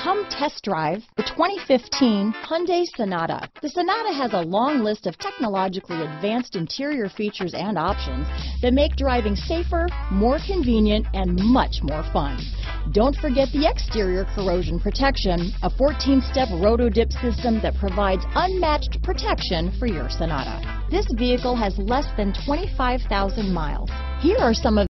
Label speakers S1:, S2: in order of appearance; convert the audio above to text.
S1: Come test drive the 2015 Hyundai Sonata. The Sonata has a long list of technologically advanced interior features and options that make driving safer, more convenient, and much more fun. Don't forget the exterior corrosion protection, a 14-step roto-dip system that provides unmatched protection for your Sonata. This vehicle has less than 25,000 miles. Here are some of